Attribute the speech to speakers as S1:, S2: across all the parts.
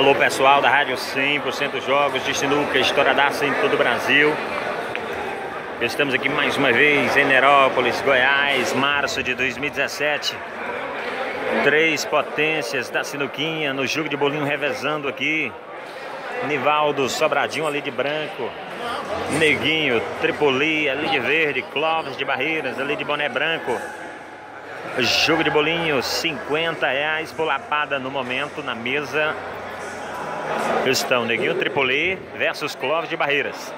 S1: Alô pessoal da Rádio 100% Jogos de Sinuca, estouradaça em todo o Brasil. Estamos aqui mais uma vez em Nerópolis, Goiás, março de 2017. Três potências da sinuquinha no jogo de bolinho revezando aqui. Nivaldo, Sobradinho ali de branco, Neguinho, Tripoli ali de verde, Clóvis de Barreiras ali de boné branco. Jogo de bolinho, R$50 por lapada no momento na mesa. Estão Neguinho, Tripoli versus Clóvis de Barreiras.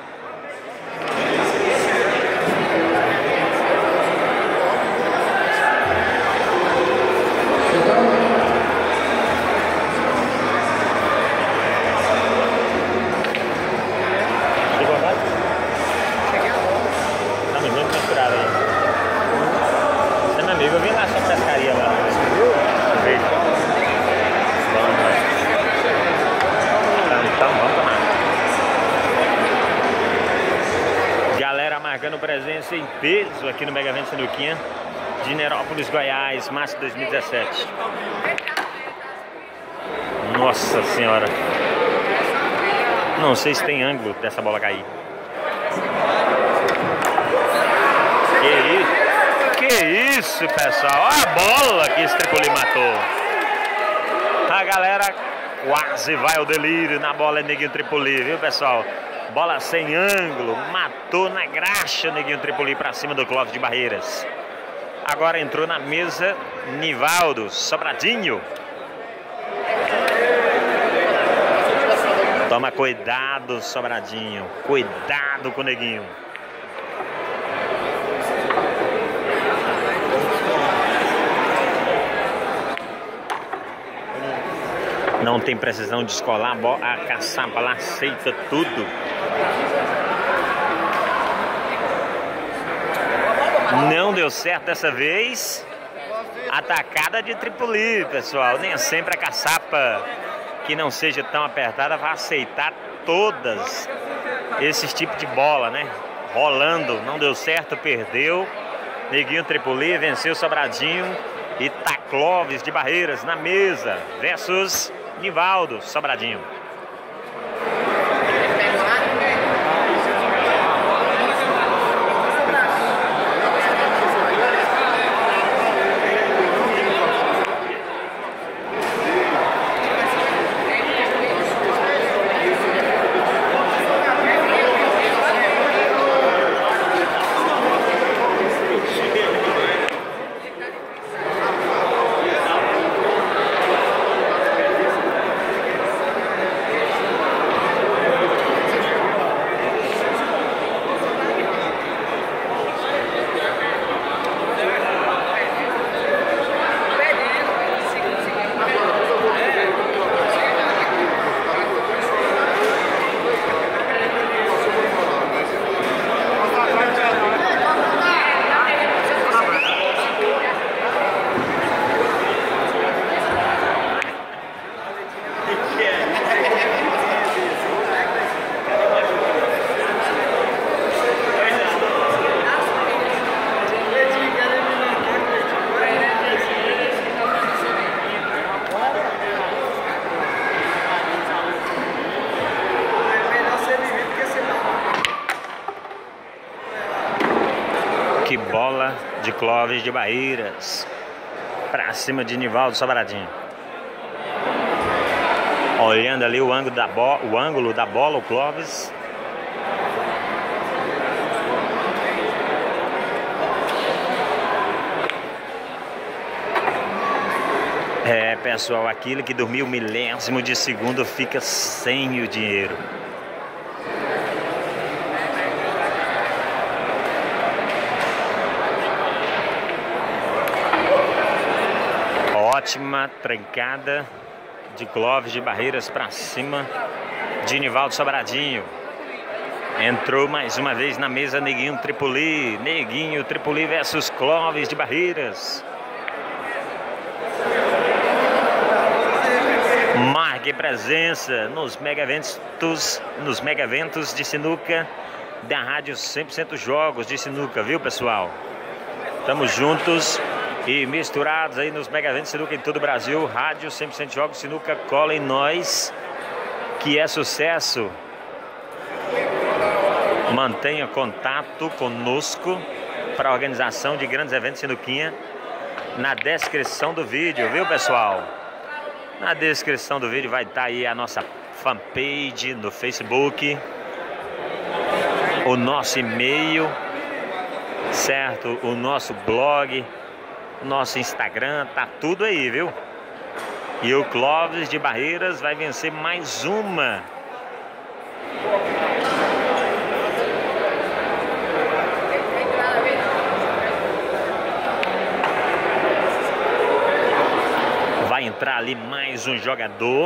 S2: Eu vim na sua pescaria lá.
S1: Então vamos tomar. Galera marcando presença em peso aqui no Mega Evento Sinuquinha de Nerópolis, Goiás, março de 2017. Nossa senhora. Não sei se tem ângulo dessa bola cair. Que isso, pessoal? Olha a bola que esse Tripoli matou. A galera quase vai ao delírio na bola Neguinho Tripoli, viu, pessoal? Bola sem ângulo, matou na graxa Neguinho Tripoli pra cima do Clóvis de Barreiras. Agora entrou na mesa Nivaldo, Sobradinho. Toma cuidado, Sobradinho. Cuidado com o Neguinho. Não tem precisão de escolar, a caçapa lá aceita tudo. Não deu certo dessa vez. Atacada de Tripoli, pessoal. Nem sempre a caçapa que não seja tão apertada vai aceitar todas esses tipos de bola, né? Rolando, não deu certo, perdeu. Neguinho Tripoli venceu Sobradinho e tá Clóvis de Barreiras na mesa versus Nivaldo, Sobradinho. Que bola de Clóvis de Barreiras pra cima de Nivaldo, Sobradinho. Olhando ali o ângulo da bola, o Clóvis. É, pessoal, aquele que dormiu milésimo de segundo fica sem o dinheiro. Ótima trancada de Clóvis de Barreiras para cima de Nivaldo Sobradinho. Entrou mais uma vez na mesa Neguinho Tripoli. Neguinho Tripoli versus Clóvis de Barreiras. Marque presença nos mega eventos de sinuca da Rádio 100% Jogos de Sinuca, viu, pessoal? Estamos juntos e misturados aí nos mega eventos de sinuca em todo o Brasil. Rádio 100% Jogos Sinuca, cola em nós que é sucesso. Mantenha contato conosco para a organização de grandes eventos sinuquinha na descrição do vídeo, viu, pessoal? Na descrição do vídeo vai estar aí a nossa fanpage no Facebook, o nosso e-mail, certo? O nosso blog, o nosso Instagram, tá tudo aí, viu? E o Clóvis de Barreiras vai vencer mais uma. Vai entrar ali mais um jogador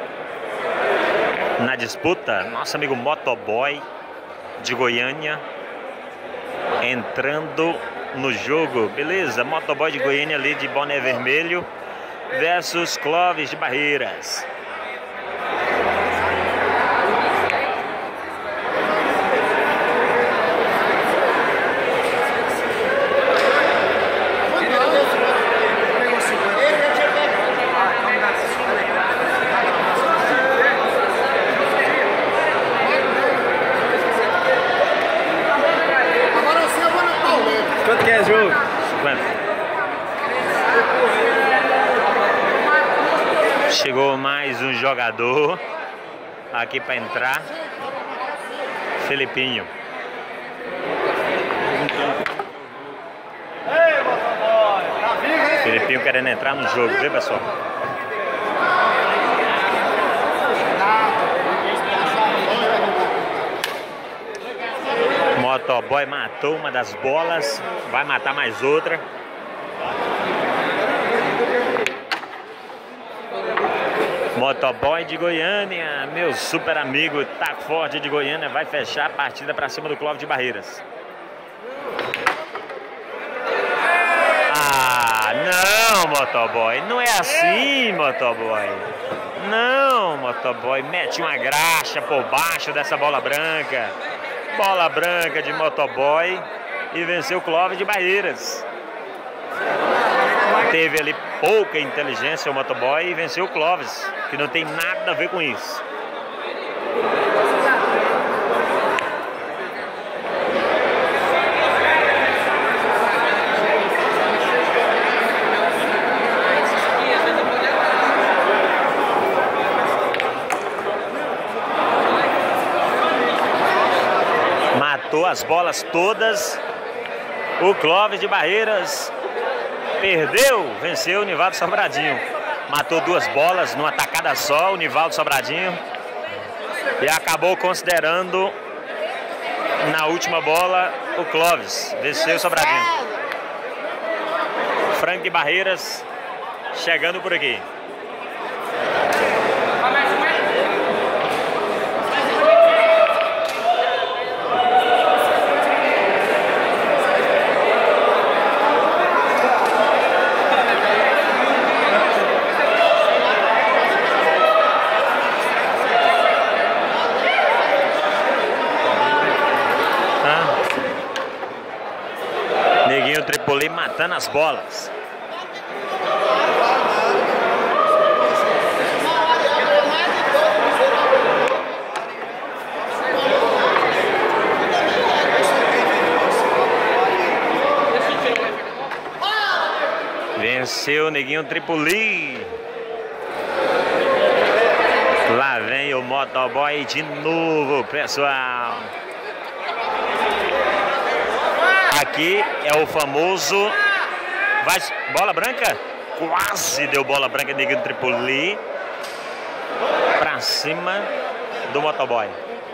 S1: na disputa. Nosso amigo Motoboy de Goiânia entrando no jogo. Beleza, Motoboy de Goiânia ali de boné vermelho versus Clóvis de Barreiras.
S2: Quanto que é o jogo?
S1: 50. Chegou mais um jogador aqui para entrar. Felipinho. Felipinho querendo entrar no jogo, viu, pessoal? Motoboy matou uma das bolas, vai matar mais outra. Motoboy de Goiânia, meu super amigo Taco Forte de Goiânia, vai fechar a partida para cima do Clóvis de Barreiras. Ah, não, Motoboy, não é assim, Motoboy. Não, Motoboy, mete uma graxa por baixo dessa bola branca. Bola branca de Motoboy e venceu o Clóvis de Barreiras. Teve ali pouca inteligência o Motoboy e venceu o Clóvis, que não tem nada a ver com isso. Matou as bolas todas. O Clóvis de Barreiras perdeu, venceu o Nivaldo Sobradinho. Matou duas bolas numa tacada só, o Nivaldo Sobradinho. E acabou considerando na última bola o Clóvis. Venceu o Sobradinho. Frank de Barreiras chegando por aqui. Neguinho Tripoli matando as bolas. Venceu o Neguinho Tripoli. Lá vem o Motoboy de novo, pessoal. Aqui é o famoso... Vai, bola branca? Quase deu bola branca, Neguinho Tripoli. Pra cima do Motoboy.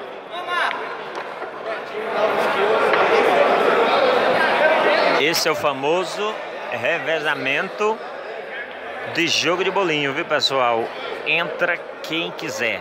S1: Esse é o famoso revezamento de jogo de bolinho, viu, pessoal? Entra quem quiser.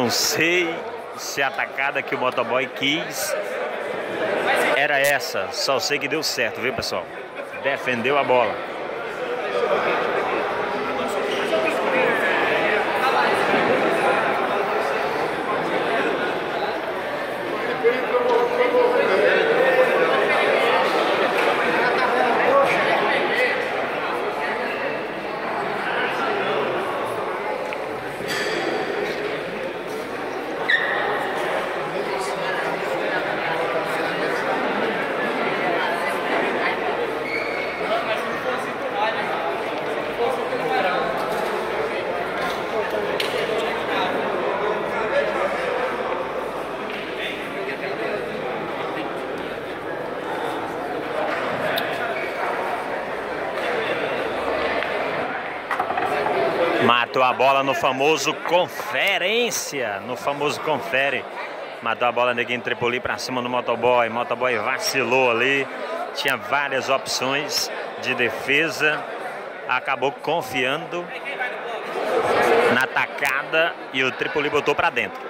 S1: Não sei se a atacada que o motoboy quis era essa. Só sei que deu certo, viu, pessoal? Defendeu a bola. Matou a bola no famoso conferência. No famoso confere. Matou a bola, Neguinho Tripoli pra cima do motoboy. Motoboy vacilou ali. Tinha várias opções de defesa. Acabou confiando na tacada e o Tripoli botou pra dentro.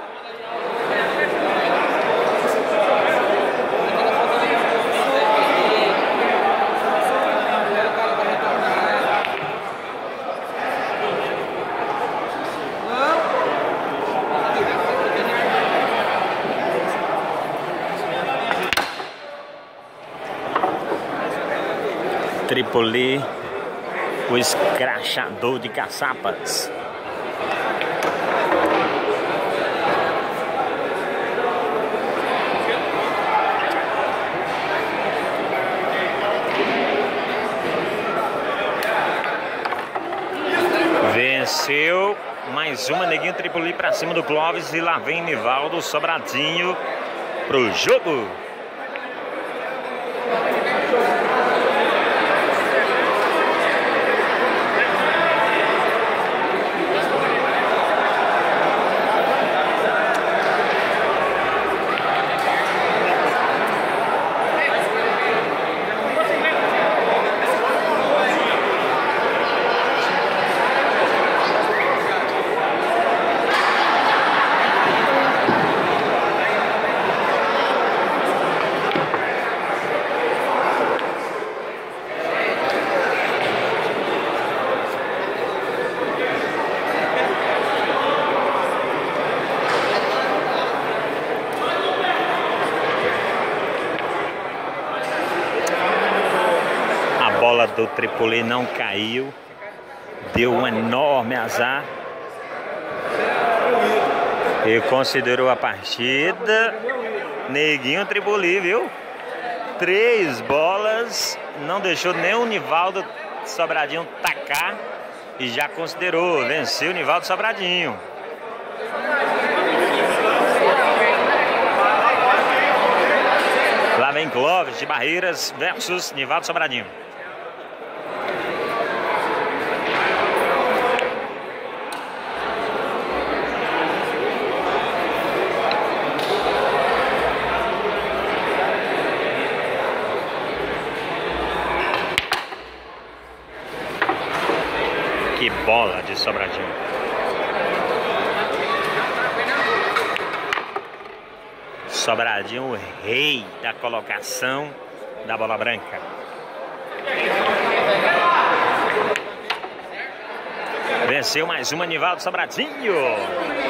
S1: Tripoli, o escrachador de caçapas. Venceu mais uma, Neguinho Tripoli pra cima do Clóvis. E lá vem Nivaldo Sobradinho pro jogo. A bola do Tripoli não caiu, deu um enorme azar e considerou a partida. Neguinho Tripoli, viu? 3 bolas, não deixou nem o Nivaldo Sobradinho tacar e já considerou, venceu o Nivaldo Sobradinho. Lá vem Clóvis de Barreiras versus Nivaldo Sobradinho. Que bola de Sobradinho. Sobradinho, o rei da colocação da bola branca. Venceu mais uma, Nivaldo Sobradinho.